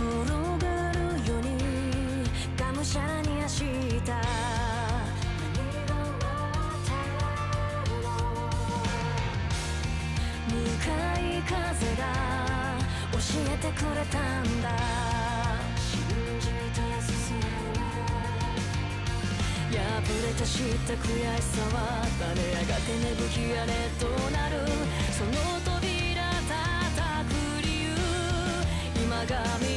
がるようにがむしゃらに明日何が待ってるの。向かい風が教えてくれたんだ。信じて進む。破れて知った悔しさは跳ね上がって芽吹き荒れとなる。その扉叩く理由今が見